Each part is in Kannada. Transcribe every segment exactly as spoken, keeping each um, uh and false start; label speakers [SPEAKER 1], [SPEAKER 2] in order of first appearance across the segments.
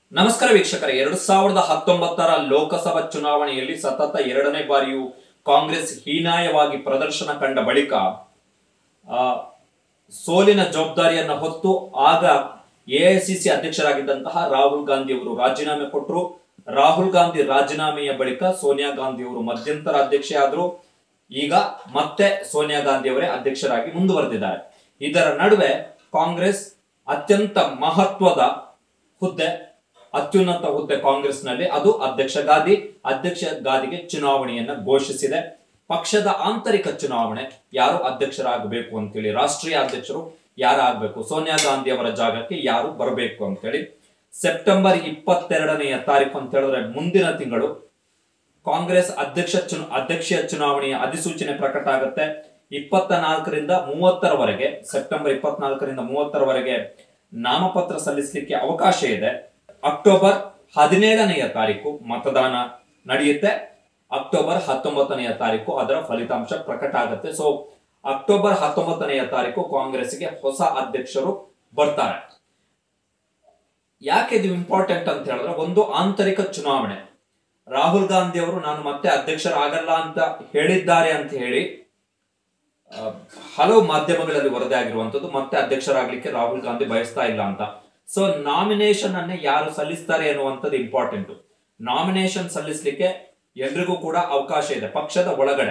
[SPEAKER 1] ನಮಸ್ಕಾರ ವೀಕ್ಷಕರೇ, ಎರಡು ಸಾವಿರದ ಹತ್ತೊಂಬತ್ತರ ಲೋಕಸಭಾ ಚುನಾವಣೆಯಲ್ಲಿ ಸತತ ಎರಡನೇ ಬಾರಿಯೂ ಕಾಂಗ್ರೆಸ್ ಹೀನಾಯವಾಗಿ ಪ್ರದರ್ಶನ ಕಂಡ ಬಳಿಕ ಆ ಸೋಲಿನ ಜವಾಬ್ದಾರಿಯನ್ನು ಹೊತ್ತು ಆಗ ಎಐಸಿಸಿ ಅಧ್ಯಕ್ಷರಾಗಿದ್ದಂತಹ ರಾಹುಲ್ ಗಾಂಧಿ ಅವರು ರಾಜೀನಾಮೆ ಕೊಟ್ಟರು. ರಾಹುಲ್ ಗಾಂಧಿ ರಾಜೀನಾಮೆಯ ಬಳಿಕ ಸೋನಿಯಾ ಗಾಂಧಿ ಅವರು ಮಧ್ಯಂತರ ಅಧ್ಯಕ್ಷೆ ಆದರು. ಈಗ ಮತ್ತೆ ಸೋನಿಯಾ ಗಾಂಧಿ ಅವರೇ ಅಧ್ಯಕ್ಷರಾಗಿ ಮುಂದುವರೆದಿದ್ದಾರೆ. ಇದರ ನಡುವೆ ಕಾಂಗ್ರೆಸ್ ಅತ್ಯಂತ ಮಹತ್ವದ ಹುದ್ದೆ, ಅತ್ಯುನ್ನತ ಹುದ್ದೆ ಕಾಂಗ್ರೆಸ್ನಲ್ಲಿ, ಅದು ಅಧ್ಯಕ್ಷ ಗಾದಿ. ಅಧ್ಯಕ್ಷ ಗಾದಿಗೆ ಚುನಾವಣೆಯನ್ನ ಘೋಷಿಸಿದೆ. ಪಕ್ಷದ ಆಂತರಿಕ ಚುನಾವಣೆ, ಯಾರು ಅಧ್ಯಕ್ಷರಾಗಬೇಕು ಅಂತೇಳಿ, ರಾಷ್ಟ್ರೀಯ ಅಧ್ಯಕ್ಷರು ಯಾರಾಗಬೇಕು, ಸೋನಿಯಾ ಗಾಂಧಿ ಅವರ ಜಾಗಕ್ಕೆ ಯಾರು ಬರಬೇಕು ಅಂತೇಳಿ ಸೆಪ್ಟೆಂಬರ್ ಇಪ್ಪತ್ತೆರಡನೆಯ ತಾರೀಕು ಅಂತ ಹೇಳಿದ್ರೆ ಮುಂದಿನ ತಿಂಗಳು ಕಾಂಗ್ರೆಸ್ ಅಧ್ಯಕ್ಷ ಚುನ ಅಧ್ಯಕ್ಷೀಯ ಚುನಾವಣೆಯ ಅಧಿಸೂಚನೆ ಪ್ರಕಟ ಆಗುತ್ತೆ. ಇಪ್ಪತ್ತ ನಾಲ್ಕರಿಂದ ಮೂವತ್ತರವರೆಗೆ ಸೆಪ್ಟೆಂಬರ್ ಇಪ್ಪತ್ನಾಲ್ಕರಿಂದ ಮೂವತ್ತರವರೆಗೆ ನಾಮಪತ್ರ ಸಲ್ಲಿಸಲಿಕ್ಕೆ ಅವಕಾಶ ಇದೆ. ಅಕ್ಟೋಬರ್ ಹದಿನೇಳನೆಯ ತಾರೀಕು ಮತದಾನ ನಡೆಯುತ್ತೆ. ಅಕ್ಟೋಬರ್ ಹತ್ತೊಂಬತ್ತನೆಯ ತಾರೀಕು ಅದರ ಫಲಿತಾಂಶ ಪ್ರಕಟ ಆಗುತ್ತೆ. ಸೊ ಅಕ್ಟೋಬರ್ ಹತ್ತೊಂಬತ್ತನೆಯ ತಾರೀಕು ಕಾಂಗ್ರೆಸ್ಗೆ ಹೊಸ ಅಧ್ಯಕ್ಷರು ಬರ್ತಾರೆ. ಯಾಕೆ ಇದು ಇಂಪಾರ್ಟೆಂಟ್ ಅಂತ ಹೇಳಿದ್ರೆ, ಒಂದು ಆಂತರಿಕ ಚುನಾವಣೆ. ರಾಹುಲ್ ಗಾಂಧಿ ಅವರು ನಾನು ಮತ್ತೆ ಅಧ್ಯಕ್ಷರಾಗಲ್ಲ ಅಂತ ಹೇಳಿದ್ದಾರೆ ಅಂತ ಹೇಳಿ ಹಲವು ಮಾಧ್ಯಮಗಳಲ್ಲಿ ವರದಿ ಆಗಿರುವಂತದ್ದು. ಮತ್ತೆ ಅಧ್ಯಕ್ಷರಾಗ್ಲಿಕ್ಕೆ ರಾಹುಲ್ ಗಾಂಧಿ ಬಯಸ್ತಾ ಇಲ್ಲ ಅಂತ. ಸೊ ನಾಮಿನೇಷನ್ ಅನ್ನ ಯಾರು ಸಲ್ಲಿಸ್ತಾರೆ ಅನ್ನುವಂಥದ್ದು ಇಂಪಾರ್ಟೆಂಟ್. ನಾಮಿನೇಷನ್ ಸಲ್ಲಿಸಲಿಕ್ಕೆ ಎಲ್ರಿಗೂ ಕೂಡ ಅವಕಾಶ ಇದೆ ಪಕ್ಷದ ಒಳಗಡೆ.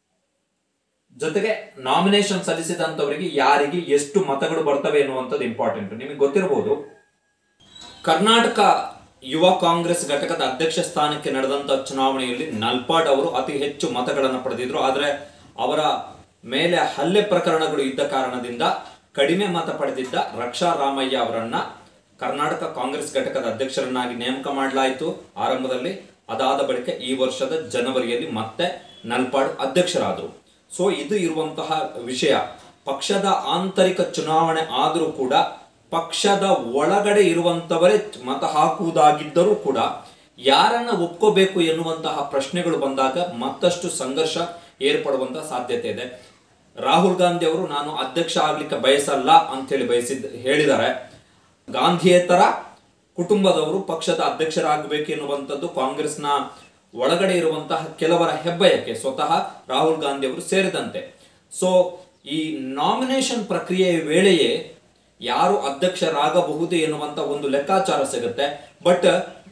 [SPEAKER 1] ಜೊತೆಗೆ ನಾಮಿನೇಷನ್ ಸಲ್ಲಿಸಿದಂತವರಿಗೆ ಯಾರಿಗೆ ಎಷ್ಟು ಮತಗಳು ಬರ್ತವೆ ಎನ್ನುವಂಥದ್ದು ಇಂಪಾರ್ಟೆಂಟ್. ನಿಮಗೆ ಗೊತ್ತಿರಬಹುದು, ಕರ್ನಾಟಕ ಯುವ ಕಾಂಗ್ರೆಸ್ ಘಟಕದ ಅಧ್ಯಕ್ಷ ಸ್ಥಾನಕ್ಕೆ ನಡೆದಂತ ಚುನಾವಣೆಯಲ್ಲಿ ನಲ್ಪಾಡ್ ಅವರು ಅತಿ ಹೆಚ್ಚು ಮತಗಳನ್ನು ಪಡೆದಿದ್ರು. ಆದರೆ ಅವರ ಮೇಲೆ ಹಲ್ಲೆ ಪ್ರಕರಣಗಳು ಇದ್ದ ಕಾರಣದಿಂದ ಕಡಿಮೆ ಮತ ಪಡೆದಿದ್ದ ರಕ್ಷಾ ರಾಮಯ್ಯ ಅವರನ್ನ ಕರ್ನಾಟಕ ಕಾಂಗ್ರೆಸ್ ಘಟಕದ ಅಧ್ಯಕ್ಷರನ್ನಾಗಿ ನೇಮಕ ಮಾಡಲಾಯಿತು ಆರಂಭದಲ್ಲಿ. ಅದಾದ ಬಳಿಕ ಈ ವರ್ಷದ ಜನವರಿಯಲ್ಲಿ ಮತ್ತೆ ನಲ್ಪಾಡ್ ಅಧ್ಯಕ್ಷರಾದರು. ಸೊ ಇದು ಇರುವಂತಹ ವಿಷಯ. ಪಕ್ಷದ ಆಂತರಿಕ ಚುನಾವಣೆ ಆದರೂ ಕೂಡ ಪಕ್ಷದ ಒಳಗಡೆ ಇರುವಂತವರೇ ಮತ ಹಾಕುವುದಾಗಿದ್ದರೂ ಕೂಡ ಯಾರನ್ನ ಒಪ್ಕೋಬೇಕು ಎನ್ನುವಂತಹ ಪ್ರಶ್ನೆಗಳು ಬಂದಾಗ ಮತ್ತಷ್ಟು ಸಂಘರ್ಷ ಏರ್ಪಡುವಂತಹ ಸಾಧ್ಯತೆ ಇದೆ. ರಾಹುಲ್ ಗಾಂಧಿ ಅವರು ನಾನು ಅಧ್ಯಕ್ಷ ಆಗ್ಲಿಕ್ಕೆ ಬಯಸಲ್ಲ ಅಂತ ಹೇಳಿ ಬಯಸಿದ್ ಹೇಳಿದ್ದಾರೆ. ಗಾಂಧಿಯೇತರ ಕುಟುಂಬದವರು ಪಕ್ಷದ ಅಧ್ಯಕ್ಷರಾಗಬೇಕು ಎನ್ನುವಂಥದ್ದು ಕಾಂಗ್ರೆಸ್ನ ಒಳಗಡೆ ಇರುವಂತಹ ಕೆಲವರ ಹೆಬ್ಬಯಕ್ಕೆ, ಸ್ವತಃ ರಾಹುಲ್ ಗಾಂಧಿ ಅವರು ಸೇರಿದಂತೆ. ಸೊ ಈ ನಾಮಿನೇಷನ್ ಪ್ರಕ್ರಿಯೆಯ ವೇಳೆಯೇ ಯಾರು ಅಧ್ಯಕ್ಷರಾಗಬಹುದು ಎನ್ನುವಂತ ಒಂದು ಲೆಕ್ಕಾಚಾರ ಸಿಗುತ್ತೆ. ಬಟ್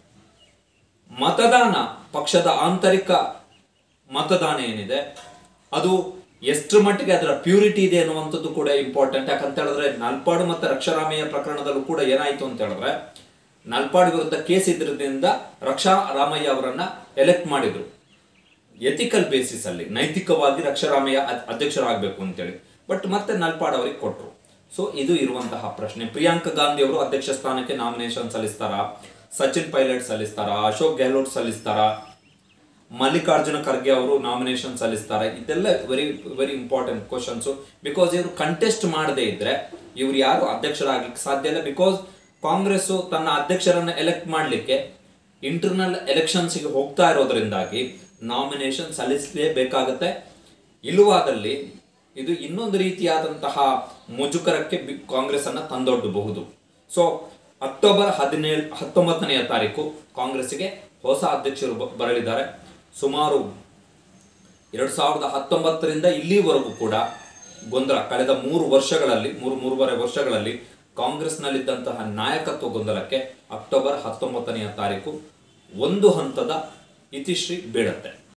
[SPEAKER 1] ಮತದಾನ, ಪಕ್ಷದ ಆಂತರಿಕ ಮತದಾನ ಏನಿದೆ ಅದು ಎಷ್ಟರ ಮಟ್ಟಿಗೆ ಅದರ ಪ್ಯೂರಿಟಿ ಇದೆ ಅನ್ನುವಂಥದ್ದು ಕೂಡ ಇಂಪಾರ್ಟೆಂಟ್. ಯಾಕಂತ ಹೇಳಿದ್ರೆ ನಲ್ಪಾಡು ಮತ್ತು ರಕ್ಷಾರಾಮಯ್ಯ ಪ್ರಕರಣದಲ್ಲೂ ಕೂಡ ಏನಾಯ್ತು ಅಂತ ಹೇಳಿದ್ರೆ, ನಲ್ಪಾಡು ವಿರುದ್ಧ ಕೇಸ್ ಇದ್ರಿಂದ ರಕ್ಷಾ ರಾಮಯ್ಯ ಅವರನ್ನ ಎಲೆಕ್ಟ್ ಮಾಡಿದ್ರು ಎಥಿಕಲ್ ಬೇಸಿಸ್ ಅಲ್ಲಿ, ನೈತಿಕವಾಗಿ ರಕ್ಷಾರಾಮಯ್ಯ ಅಧ್ಯಕ್ಷರಾಗಬೇಕು ಅಂತೇಳಿ. ಬಟ್ ಮತ್ತೆ ನಲ್ಪಾಡ್ ಅವರಿಗೆ ಕೊಟ್ಟರು. ಸೊ ಇದು ಇರುವಂತಹ ಪ್ರಶ್ನೆ. ಪ್ರಿಯಾಂಕಾ ಗಾಂಧಿ ಅವರು ಅಧ್ಯಕ್ಷ ಸ್ಥಾನಕ್ಕೆ ನಾಮಿನೇಷನ್ ಸಲ್ಲಿಸ್ತಾರ, ಸಚಿನ್ ಪೈಲಟ್ ಸಲ್ಲಿಸ್ತಾರ, ಅಶೋಕ್ ಗೆಹ್ಲೋಟ್ ಸಲ್ಲಿಸ್ತಾರ, ಮಲ್ಲಿಕಾರ್ಜುನ ಖರ್ಗೆ ಅವರು ನಾಮಿನೇಷನ್ ಸಲ್ಲಿಸ್ತಾರೆ. ಇದೆಲ್ಲ very very important questions. Because ಇವರು ಕಂಟೆಸ್ಟ್ ಮಾಡದೇ ಇದ್ರೆ ಇವ್ರು ಯಾರು ಅಧ್ಯಕ್ಷರಾಗ್ಲಿಕ್ಕೆ ಸಾಧ್ಯ ಇಲ್ಲ. ಬಿಕಾಸ್ ಕಾಂಗ್ರೆಸ್ ತನ್ನ ಅಧ್ಯಕ್ಷರನ್ನ ಎಲೆಕ್ಟ್ ಮಾಡಲಿಕ್ಕೆ ಇಂಟರ್ನಲ್ ಎಲೆಕ್ಷನ್ಸ್ಗೆ ಹೋಗ್ತಾ ಇರೋದ್ರಿಂದಾಗಿ ನಾಮಿನೇಷನ್ ಸಲ್ಲಿಸಲೇಬೇಕಾಗತ್ತೆ. ಇಲ್ಲವಾದಲ್ಲಿ ಇದು ಇನ್ನೊಂದು ರೀತಿಯಾದಂತಹ ಮುಜುಗರಕ್ಕೆ ಕಾಂಗ್ರೆಸ್ ಅನ್ನ ತಂದೊಡ್ಡಬಹುದು. ಸೊ ಅಕ್ಟೋಬರ್ ಹದಿನೇಳು ಹತ್ತೊಂಬತ್ತನೆಯ ತಾರೀಕು ಕಾಂಗ್ರೆಸ್ಗೆ ಹೊಸ ಅಧ್ಯಕ್ಷರು ಬರಲಿದ್ದಾರೆ. ಸುಮಾರು ಎರಡ್ ಸಾವಿರದ ಹತ್ತೊಂಬತ್ತರಿಂದ ಇಲ್ಲಿವರೆಗೂ ಕೂಡ ಗೊಂದಲ, ಕಳೆದ ಮೂರು ವರ್ಷಗಳಲ್ಲಿ ಮೂರು ಮೂರುವರೆ ವರ್ಷಗಳಲ್ಲಿ ಕಾಂಗ್ರೆಸ್ನಲ್ಲಿದ್ದಂತಹ ನಾಯಕತ್ವ ಗೊಂದಲಕ್ಕೆ ಅಕ್ಟೋಬರ್ ಹತ್ತೊಂಬತ್ತನೆಯ ತಾರೀಕು ಒಂದು ಹಂತದ ಇತಿಶ್ರೀ ಬೀಳುತ್ತೆ.